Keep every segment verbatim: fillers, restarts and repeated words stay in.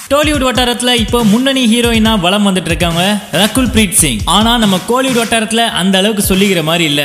டாலிவுட் வட்டாரத்துல இப்போ முன்னணி ஹீரோயினா வலம் வந்துட்டு இருக்காங்க ரகுல் பிரீத் சிங். ஆனா நம்ம கோலிவுட் வட்டாரத்துல அந்த அளவுக்கு சொல்லிக்கிற மாதிரி இல்ல.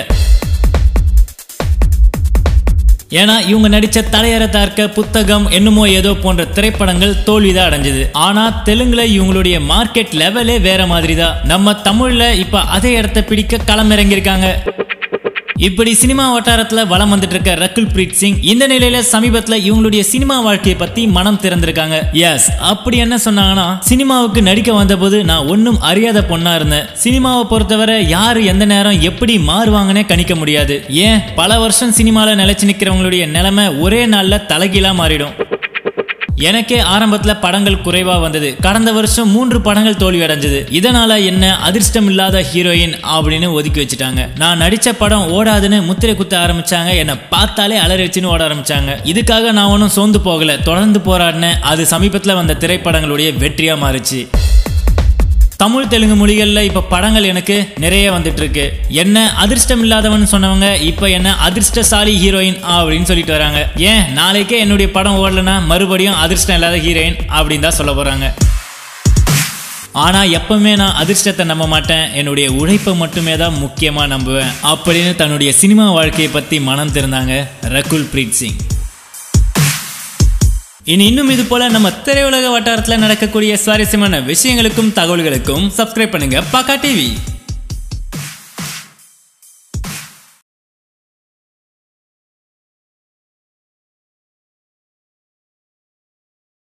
ஏன்னா இவங்க நடிச்ச தலையற தார்க்க புத்தகம் என்னமோ ஏதோ போன்ற திரைப்படங்கள் தோல்விதான் அடைஞ்சது. ஆனா தெலுங்குல இவங்களுடைய மார்க்கெட் லெவலே வேற மாதிரி தான். நம்ம தமிழ்ல இப்ப அதே இடத்தை பிடிக்க களமிறங்கியிருக்காங்க. இப்படி சினிமா வட்டாரத்துல வலம் வந்துட்டு இருக்க ரகுல் பிரீத் சிங் இந்த நிலையில சமீபத்துல இவங்களுடைய சினிமா வாழ்க்கையை பத்தி மனம் திறந்திருக்காங்க. எஸ், அப்படி என்ன சொன்னாங்கன்னா, சினிமாவுக்கு நடிக்க வந்த போது நான் ஒன்னும் அறியாத பொண்ணா இருந்தேன். சினிமாவை பொறுத்தவரை யாரு எந்த நேரம் எப்படி மாறுவாங்கன்னே கணிக்க முடியாது. ஏன் பல வருஷம் சினிமால நிலைச்சு நிக்கிறவங்களுடைய நிலைமை ஒரே நாள்ல தலைகீழா மாறிடும். எனக்கே ஆரம்பத்துல படங்கள் குறைவா வந்தது. கடந்த வருஷம் மூன்று படங்கள் தோல்வி அடைஞ்சது. இதனால என்ன அதிர்ஷ்டம் இல்லாத ஹீரோயின் அப்படின்னு ஒதுக்கி வச்சுட்டாங்க. நான் நடிச்ச படம் ஓடாதுன்னு முத்திரை குத்த ஆரம்பிச்சாங்க. என்ன பார்த்தாலே அலறிச்சுன்னு ஓட ஆரம்பிச்சாங்க. இதுக்காக நான் ஒன்னும் சோர்ந்து போகல, தொடர்ந்து போராடினேன். அது சமீபத்துல வந்த திரைப்படங்களுடைய வெற்றியா மாறிச்சு. தமிழ் தெலுங்கு மொழிகள்ல இப்ப படங்கள் எனக்கு நிறைய வந்துட்டு இருக்கு. என்ன அதிர்ஷ்டம் இல்லாதவன் சொன்னவங்க இப்ப என்ன அதிர்ஷ்டசாலி ஹீரோயின் அப்படின்னு சொல்லிட்டு வராங்க. ஏன் நாளைக்கே என்னுடைய படம் ஓடலன்னா மறுபடியும் அதிர்ஷ்டம் இல்லாத ஹீரோயின் அப்படின்னு தான் சொல்ல போறாங்க. ஆனா எப்பவுமே நான் அதிர்ஷ்டத்தை நம்ப மாட்டேன், என்னுடைய உழைப்பை மட்டுமே தான் முக்கியமா நம்புவேன் அப்படின்னு தன்னுடைய சினிமா வாழ்க்கையை பத்தி மனம் திறந்தாங்க ரகுல் பிரீத் சிங். இனி இன்னும் இது போல நம்ம திரையுலக வட்டாரத்துல நடக்கக்கூடிய சுவாரஸ்யமான விஷயங்களுக்கும் தகவல்களுக்கும் சப்ஸ்கிரைப் பண்ணுங்க பாக்கா டிவி.